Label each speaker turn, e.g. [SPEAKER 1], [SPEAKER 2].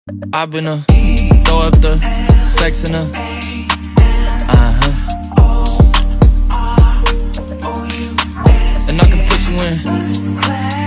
[SPEAKER 1] I've been throw up the sex in her. And I can put you in